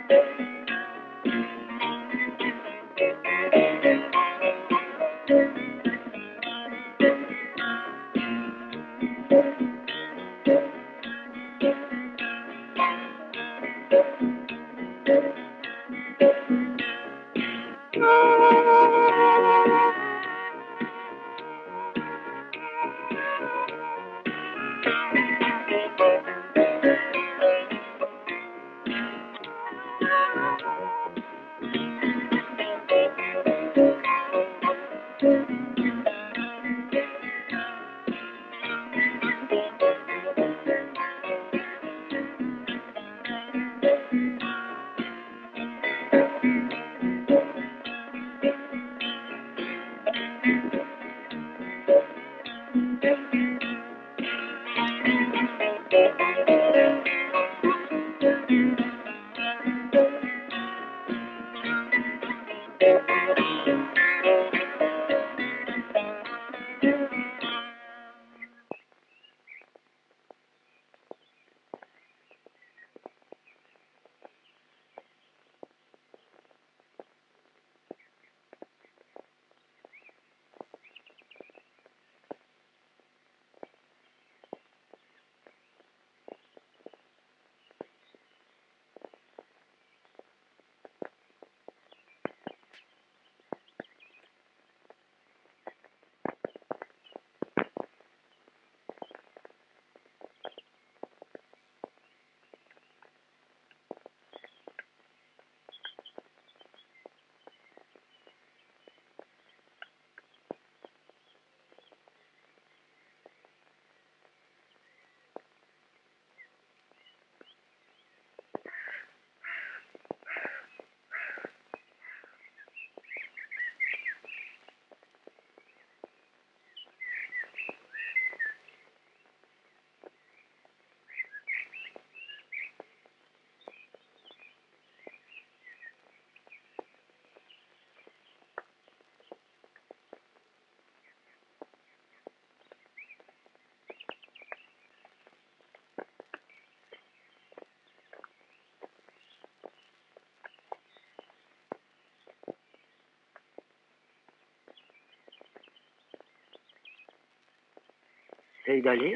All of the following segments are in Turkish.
Seyid Ali.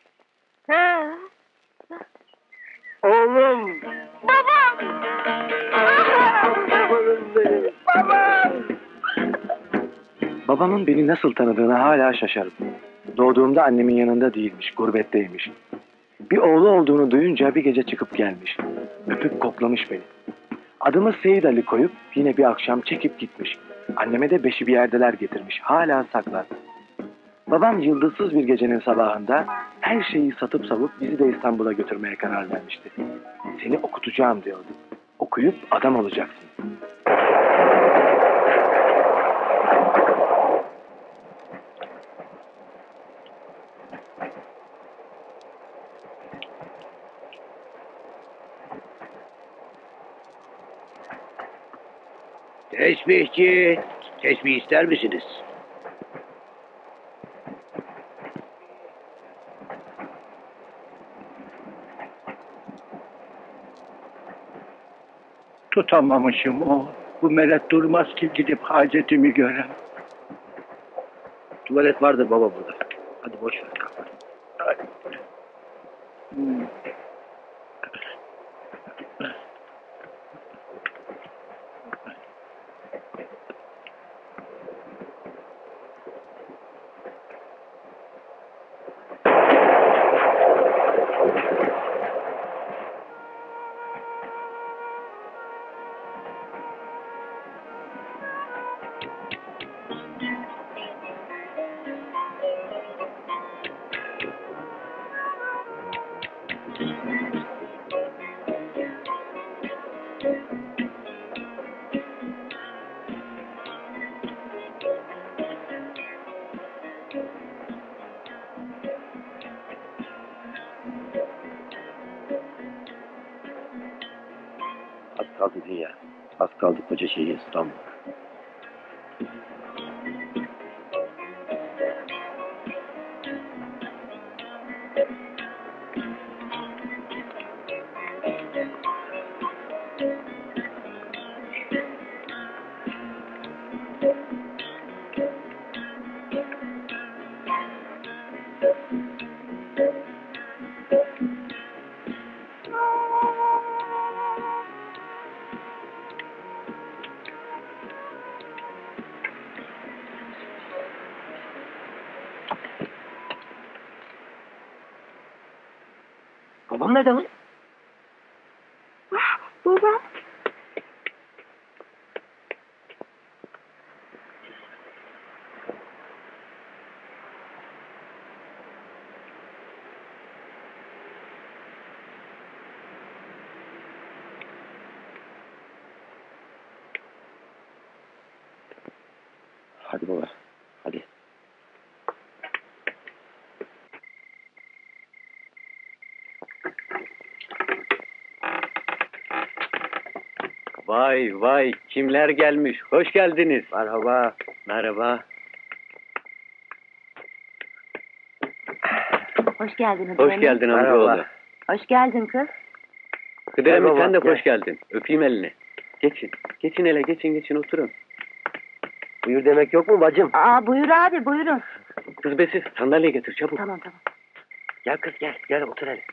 Ha. Oğlum. Babam! Oğlum benim. Babam! Babamın beni nasıl tanıdığını hala şaşarım. Doğduğumda annemin yanında değilmiş, gurbetteymiş. Bir oğlu olduğunu duyunca bir gece çıkıp gelmiş. Öpüp koklamış beni. Adımı Seyid Ali koyup yine bir akşam çekip gitmiş. Anneme de beşi bir yerdeler getirmiş. Hala saklar. Babam yıldızsız bir gecenin sabahında her şeyi satıp savup bizi de İstanbul'a götürmeye karar vermişti. Seni okutacağım diyordu. Okuyup adam olacaksın. Tesbihçi. Tesbih ister misiniz? Tutamamışım o. Bu melet durmaz ki gidip hacetimi görem. Tuvalet vardır baba burada. Hadi boş ver kapat. Hadi. Az kaldı dünya. Az kaldı koca şehir İstanbul. Onları da vur. Baba. Hadi baba. Hadi. Vay vay, kimler gelmiş? Hoş geldiniz. Merhaba. Merhaba. Hoş geldin Hoş geldin amcaoğlu. Merhaba. Hoş geldin kız. Kıdemli Merhaba, sen de gel. hoş geldin. Öpeyim elini. Geçin. Geçin hele, geçin oturun. Buyur demek yok mu bacım? Aa buyur abi buyurun. Kız besiz, sandalye getir çabuk. Tamam tamam. Gel kız gel. Gel otur hele.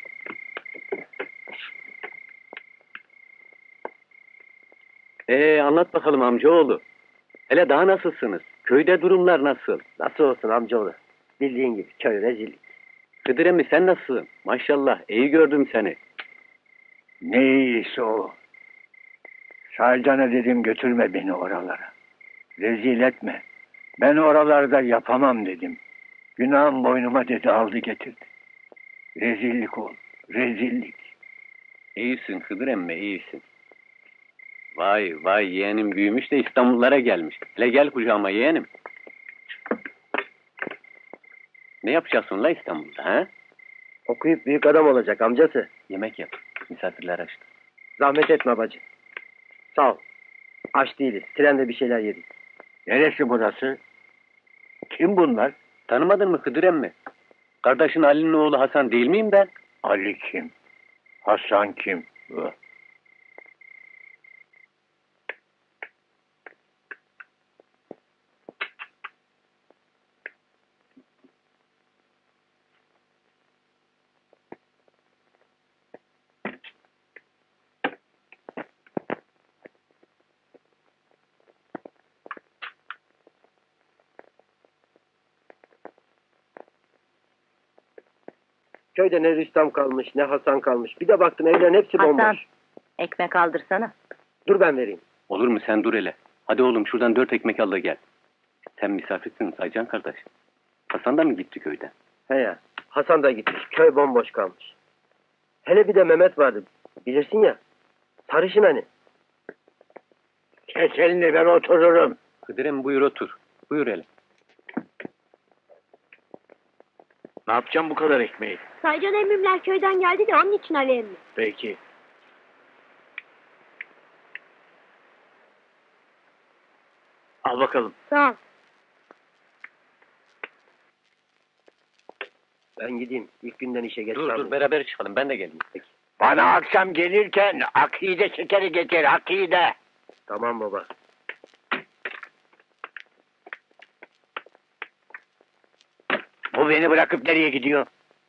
Anlat bakalım amcaoğlu. Hele daha nasılsınız? Köyde durumlar nasıl? Nasıl olsun amcaoğlu? Bildiğin gibi köy rezillik. Kıdır emmi sen nasılsın? Maşallah iyi gördüm seni. Ne iyisi o. Sarcan'a dedim götürme beni oralara. Rezil etme. Ben oralarda yapamam dedim. Günahım boynuma dedi aldı getirdi. Rezillik ol. Rezillik. İyisin Kıdır emmi iyisin. Vay vay yeğenim büyümüş de İstanbullara gelmiş. Hele gel kucağıma yeğenim. Ne yapacaksın la İstanbul'da ha? Okuyup büyük adam olacak amcası. Yemek yap. Misafirler açtı. Zahmet etme bacı. Sağ ol. Aç değiliz. Trende bir şeyler yedik. Neresi burası? Kim bunlar? Tanımadın mı Kıdır emmi? Kardeşin Ali'nin oğlu Hasan değil miyim ben? Ali kim? Hasan kim? Köyde ne Rüstem kalmış ne Hasan kalmış. Bir de baktım evlerin hepsi Hasan. bomboş. Ekmek aldırsana. Dur ben vereyim. Olur mu sen dur hele. Hadi oğlum şuradan 4 ekmek al da gel. Sen misafirsin Saycan kardeş. Hasan da mı gitti köyden? He ya. Hasan da gitmiş. Köy bomboş kalmış. Hele bir de Mehmet vardı. Bilirsin ya. Sarışın hani. Kes elini ben otururum. Kıdır emmi buyur otur. Buyur hele. Ne yapacağım bu kadar ekmeği? Saycan emmimler köyden geldi de onun için Ali emmi. Peki. Al bakalım. Sağ ol. Ben gideyim. İlk günden işe geç Dur kalmayayım. beraber çıkalım ben de geleyim. Peki. Bana akşam gelirken akide şekeri getir, akide. Tamam baba. Bu beni bırakıp nereye gidiyor?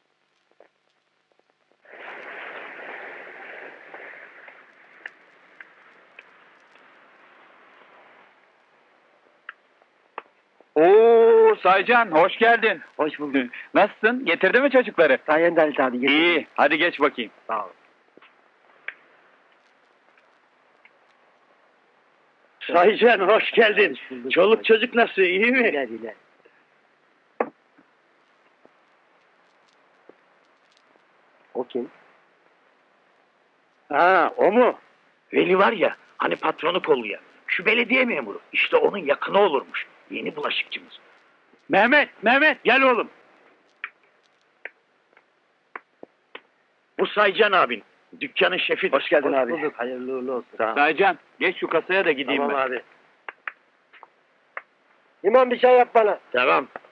Oo Saycan hoş geldin. Hoş bulduk. Nasılsın? Getirdi mi çocukları? Sayende Halit abi. getir. İyi. Hadi geç bakayım. Sağ ol. Saycan hoş geldin. Hoş bulduk. Çoluk çocuk nasıl, iyi mi? İler iler. O kim? Ha, o mu? Veli var ya, hani patronu kolluyor. Şu belediye memuru. İşte onun yakını olurmuş. Yeni bulaşıkçımız. Mehmet gel oğlum. Bu Saycan abin. Dükkanın şefi. Hoş geldin abi. Hoş bulduk. Hayırlı uğurlu olsun. Saycan geç şu kasaya da gideyim Tamam ben. abi. İmam bir şey yap bana. Tamam.